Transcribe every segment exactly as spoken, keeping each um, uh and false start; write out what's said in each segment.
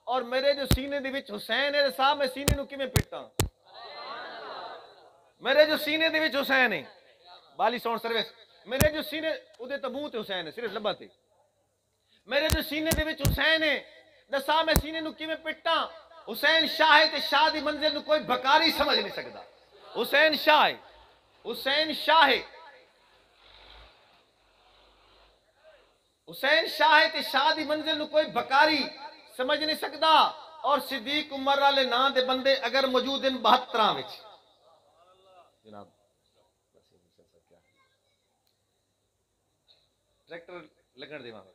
और मेरे जो सीने दे विच हुसैन है साहब मैं सीने नूं किवें पिटां मेरे जो सीने दे विच हुसैन है बाली साउंड सर्विस मेरे जो सीने उदे तो मुंह ते हुसैन है सिर्फ लब्बा ते मेरे जो सीने दे विच हुसैन है दसा मैं सीने नूं किवें पिटां हुसैन शाह है ते शाह दी मंजिल नूं कोई बकारी समझ नहीं सकदा हुसैन शाह है हुसैन शाह है हुसैन शाह है ते शाह दी मंजिल नूं कोई बकारी समझ नहीं सकदा और सिद्दीक उमर वाले नां दे बंदे अगर मौजूद हैं बहत्तर विच जनाब ट्रैक्टर लगन देवांगा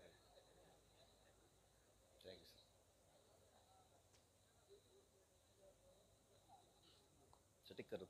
सटिक करो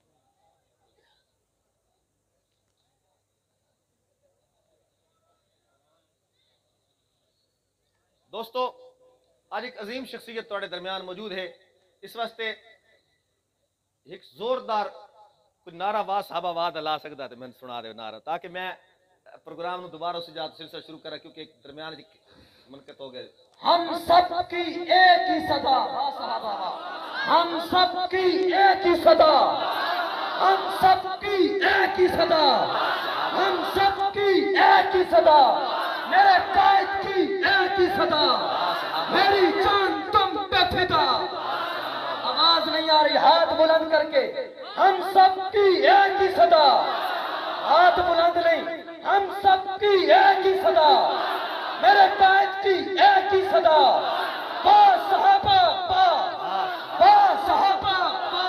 दोस्तों आज एक अजीम शख्सियत तुम्हारे दरमियान मौजूद है इस वास्ते एक जोरदार कोई नारा वाह साहबा वाद ला सकता है मैंने सुना दे नारा ताकि मैं प्रोग्राम दोबारा उससे ज्यादा सिलसिला शुरू करा क्योंकि एक दरमियान मनकत हो गए हम सब की एक ही सदा हम सब की एक ही सदा हम सब की एक ही सदा हम सब की एक ही सदा मेरे कायद की एक ही सदा मेरी जान तुम पे फिदा आवाज नहीं आ रही हाथ बुलंद करके हम सब की एक ही सदा हाथ बुलंद नहीं हम सब की एक ही सदा मेरे कायद की एक ही सदा बा साहबा बा बा साहबा बा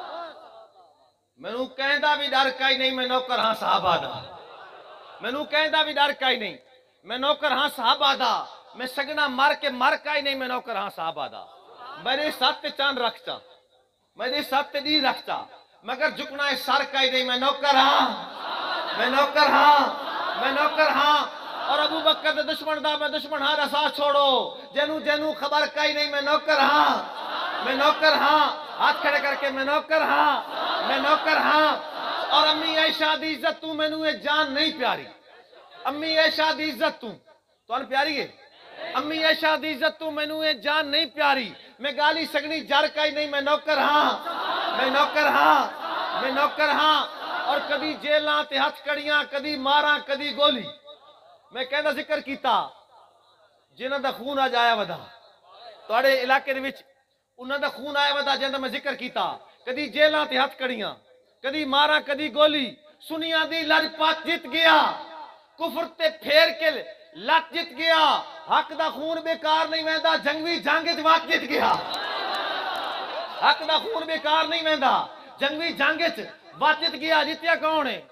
मैनू कहंदा भी डर का ही नहीं मैं नौकर हां साहबा दा मैनू कहंदा भी डर का ही नहीं मैं नौकर हां साहबा दा मैं सगना मर के मर का ही नहीं मैं नौकर हां साहबा दा मेरे सत चांद रखता मेरे सत दी रखता मगर झुकना है सर का ही नहीं मैं नौकर हां मैं नौकर हां मैं नौकर हां और अबू बकर दे दुश्मन दा मैं दुश्मन हां रसा छोड़ो जेनू जेनू खबर का ही नहीं मैं नौकर हां मैं नौकर हां हाथ खड़े करके मैं नौकर हां मैं नौकर हां और अम्मी ऐशा दी इज्जत तू मैनू ये जान नहीं प्यारी अम्मी ऐशा दी इज्जत तू तुहानू प्यारी है अम्मी ऐशा दी इज्जत तू मैनू ये जान नहीं प्यारी मैं गाली सगनी जर का ही नहीं मैं नौकर हां मैं नौकर हां मैं नौकर हां और कदी जेलां ते हथ कड़ियां कदी मारा कदी गोली मैं कहना जिक्र किया जिन्हां दा खून अज आया वधा तुहाडे इलाके दे विच उन्हां दा खून आया वधा जिन्हां दा मैं जिक्र किया कदी जेलां ते हथ कड़ियां कदी मारा कदी गोली सुनिया दी लजपत जित गया कुफर ते फेर के लट जित गया हक दा खून बेकार नहीं वहदा जंगवी जंग च वत जित गया हक दा खून बेकार नहीं वहदा जंगवी जंग च वत जित गया जितया कौन है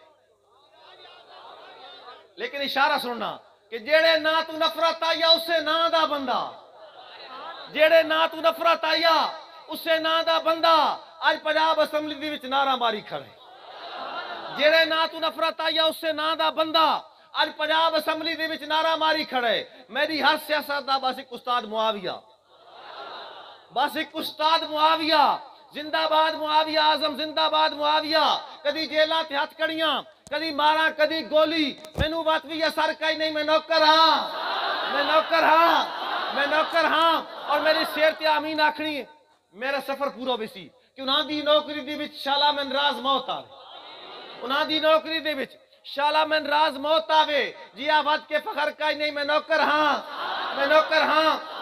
लेकिन इशारा सुनना कि जेड़े ना तू नफरत आया उसे ना दा बंदा जेड़े ना तू नफरत आया उसे ना दा बंदा आज पंजाब असैम्बली दे विच नारा मारी खड़े जेड़े ना तू नफरत आया उसे ना दा बंदा आज पंजाब असैम्बली दे विच नारा मारी खड़े मेरी हर सियासत दा बस एक उस्ताद मुआविया बस एक उस्ताद मुआविया जिंदाबाद मुआविया आजम जिंदाबाद मुआविया कदी जेलां ते हथ कड़ियां कदी मारा कदी गोली मैनू बात भी असर का ही नहीं मैं नौकर हां मैं नौकर हां मैं नौकर हां और मेरी शेर ते आमीन आखनी मेरा सफर पूरा भी सी कि उन्हां दी नौकरी दे विच शाला मन राज मौत आवे उन्हां दी नौकरी दे विच शाला मन राज मौत आवे जिया वद के फखर का ही नहीं मैं नौकर हां मैं नौकर हां